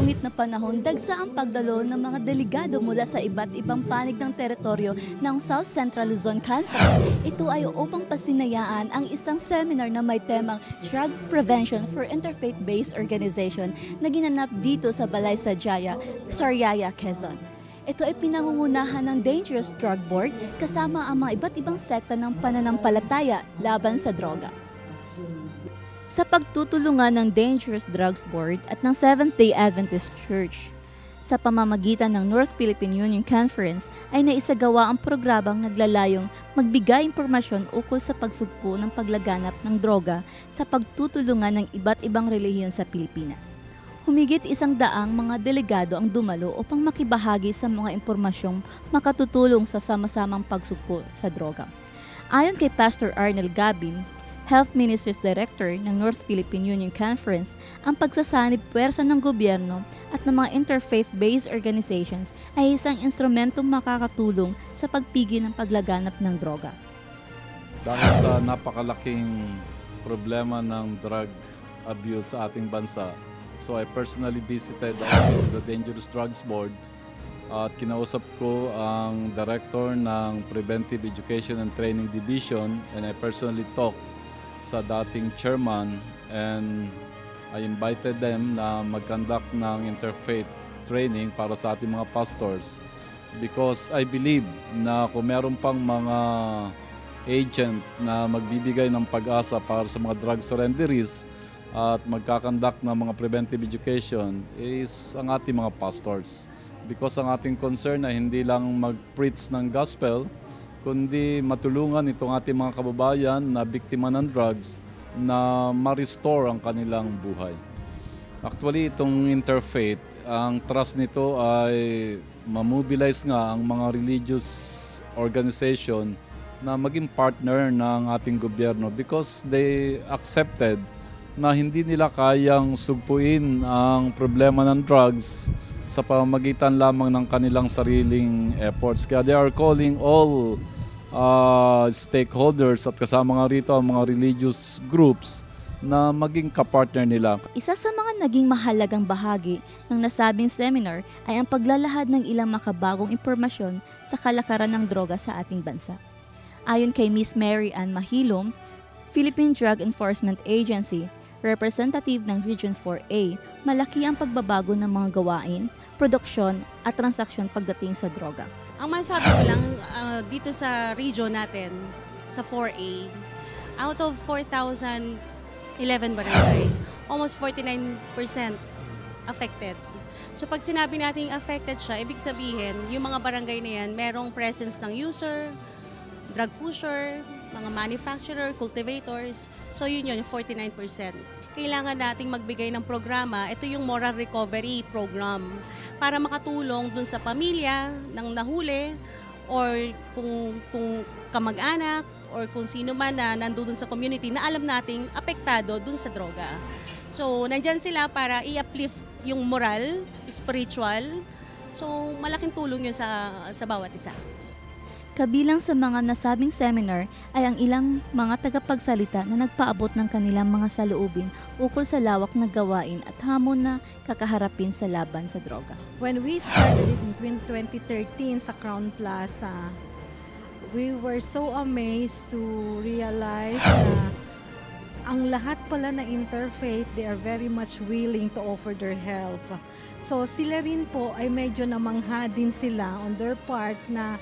sungit na panahon, dagsa ang pagdalo ng mga delegado mula sa iba't ibang panig ng teritoryo ng South Central Luzon Conference. Ito ay upang pasinayaan ang isang seminar na may temang Drug Prevention for Interfaith-Based Organization na ginanap dito sa Balay Sajaya, Sariaya, Quezon. Ito ay pinangungunahan ng Dangerous Drug Board kasama ang mga iba't ibang sekta ng pananampalataya laban sa droga. Sa pagtutulungan ng Dangerous Drugs Board at ng Seventh-day Adventist Church, sa pamamagitan ng North Philippine Union Conference ay naisagawa ang programang naglalayong magbigay impormasyon ukol sa pagsugpo ng paglaganap ng droga sa pagtutulungan ng iba't ibang relihiyon sa Pilipinas. Humigit 100 mga delegado ang dumalo upang makibahagi sa mga impormasyong makatutulong sa sama-samang pagsugpo sa droga. Ayon kay Pastor Arnel Gabin, Health Ministries Director ng North Philippine Union Conference, ang pagsasanib puwersa ng gobyerno at ng mga interfaith-based organizations ay isang instrumentong makakatulong sa pagpigil ng paglaganap ng droga. Dahil sa napakalaking problema ng drug abuse sa ating bansa, so I personally visited the office of the Dangerous Drugs Board at kinausap ko ang Director ng Preventive Education and Training Division, and I personally talked sa dating chairman, and I invited them na mag-conduct ng interfaith training para sa ating mga pastors, because I believe na kung meron pang mga agent na magbibigay ng pag-asa para sa mga drug surrenderies at magkakandak ng mga preventive education is ang ating mga pastors, because ang ating concern na hindi lang mag-preach ng gospel, kundi matulungan itong ating mga kababayan na biktima ng drugs na ma-restore ang kanilang buhay. Actually, itong interfaith, ang trust nito ay mamobilize nga ang mga religious organization na maging partner ng ating gobyerno, because they accepted na hindi nila kayang sugpuin ang problema ng drugs sa pamamagitan lamang ng kanilang sariling efforts. Kaya they are calling all stakeholders at kasama nga rito ang mga religious groups na maging kapartner nila. Isa sa mga naging mahalagang bahagi ng nasabing seminar ay ang paglalahad ng ilang makabagong impormasyon sa kalakaran ng droga sa ating bansa. Ayon kay Miss Mary Ann Mahilom, Philippine Drug Enforcement Agency, representative ng Region 4A, malaki ang pagbabago ng mga gawain, produksyon at transaksyon pagdating sa droga. Ang masabi ko lang dito sa region natin, sa 4A, out of 4,011 barangay, almost 49% affected. So pag sinabi natin affected siya, ibig sabihin, yung mga barangay na yan, merong presence ng user, drug pusher, mga manufacturer, cultivators. So yun 49%. Kailangan nating magbigay ng programa. Ito yung moral recovery program para makatulong dun sa pamilya ng nahuli, or kung kamag-anak, or kung sino man na nandun sa community na alam nating apektado dun sa droga. So nandyan sila para i-uplift yung moral, spiritual. So malaking tulong yun sa bawat isa. Kabilang sa mga nasabing seminar ay ang ilang mga tagapagsalita na nagpaabot ng kanilang mga saloobin ukol sa lawak na gawain at hamon na kakaharapin sa laban sa droga. When we started it in 2013 sa Crown Plaza, we were so amazed to realize na ang lahat pala na interfaith, they are very much willing to offer their help. So sila rin po ay medyo namangha din sila on their part na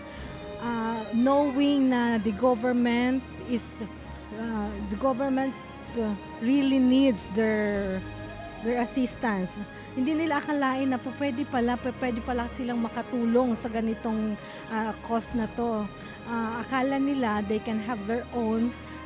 knowing na the government really needs their assistance. Hindi nila akalain na pwede pala silang makatulong sa ganitong cause na to. Akala nila they can have their own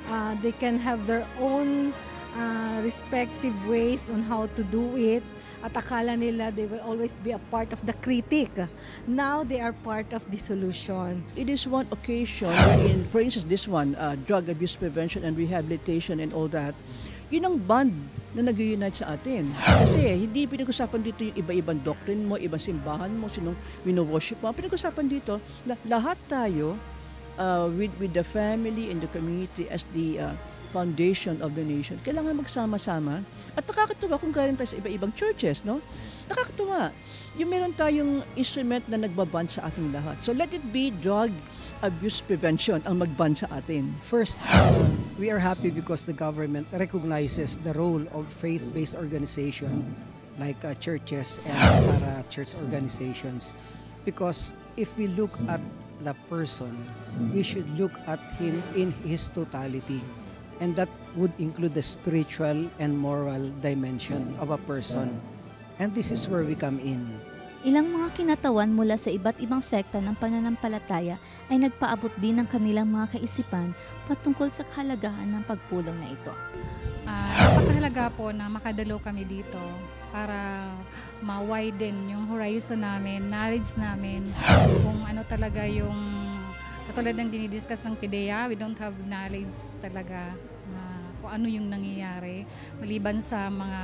respective ways on how to do it. At akala nila they will always be a part of the critic. Now they are part of the solution. It is one occasion wherein, for instance, this one, drug abuse prevention and rehabilitation and all that, yun ang bond na nag-unite sa atin. Kasi hindi pinag-usapan dito yung iba-ibang doctrine mo, ibang simbahan mo, sinong wino-worship mo. Pinag-usapan dito na lahat tayo with the family and the community as the foundation of the nation. Kailangan magsama-sama. At nakakatuwa kung galing tayo sa iba-ibang churches, no? Nakakatuwa. Yung meron tayong instrument na nagbaban sa ating lahat. So let it be drug abuse prevention ang magban sa atin. First, we are happy because the government recognizes the role of faith-based organizations like churches and para-church organizations. Because if we look at the person, we should look at him in his totality. And that would include the spiritual and moral dimension of a person. And this is where we come in. Ilang mga kinatawan mula sa iba't ibang sekta ng pananampalataya ay nagpaabot din ng kanilang mga kaisipan patungkol sa kahalagahan ng pagpulong na ito. Napakahalaga po na makadalo kami dito para ma-widen yung horizon namin, knowledge namin, kung ano talaga yung, katulad ng dinidiscuss ng PIDEA, we don't have knowledge talaga na kung ano yung nangyayari, maliban sa mga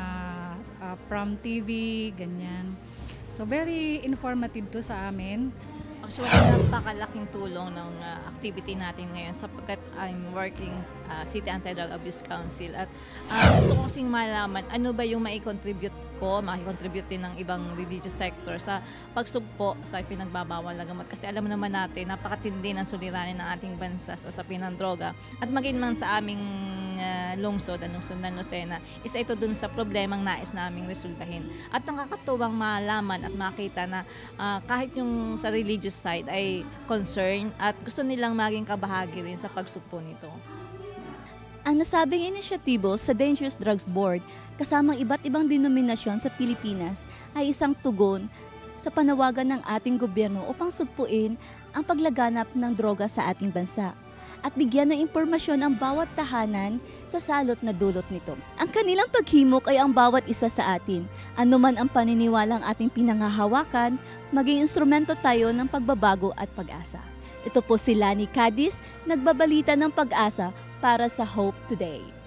from TV, ganyan. So very informative to sa amin. Actually, napakalaking tulong ng activity natin ngayon sapagkat I'm working City Anti-Drug Abuse Council at gusto ko kasing malaman ano ba yung maikontribute ko, maikontribute din ng ibang religious sector sa pagsugpo sa pinagbabawal na gamot. Kasi alam naman natin, napakatindi ng suliranin ng ating bansa sa usapin ng droga. At maging man sa aming lungsod, anong Sundan Lucena, isa ito dun sa problemang nais naming resultahin. At nakakatuwang malaman at makita na kahit yung sa religious side ay concern at gusto nilang maging kabahagi rin sa pagsugpo nito. Ang nasabing inisyatibo sa Dangerous Drugs Board kasamang iba't ibang denominasyon sa Pilipinas ay isang tugon sa panawagan ng ating gobyerno upang sugpuin ang paglaganap ng droga sa ating bansa at bigyan ng impormasyon ang bawat tahanan sa salot na dulot nito. Ang kanilang paghimok ay ang bawat isa sa atin. Anuman ang paniniwalang ating pinangahawakan, maging instrumento tayo ng pagbabago at pag-asa. Ito po si Lani Cadiz, nagbabalita ng pag-asa para sa Hope Today.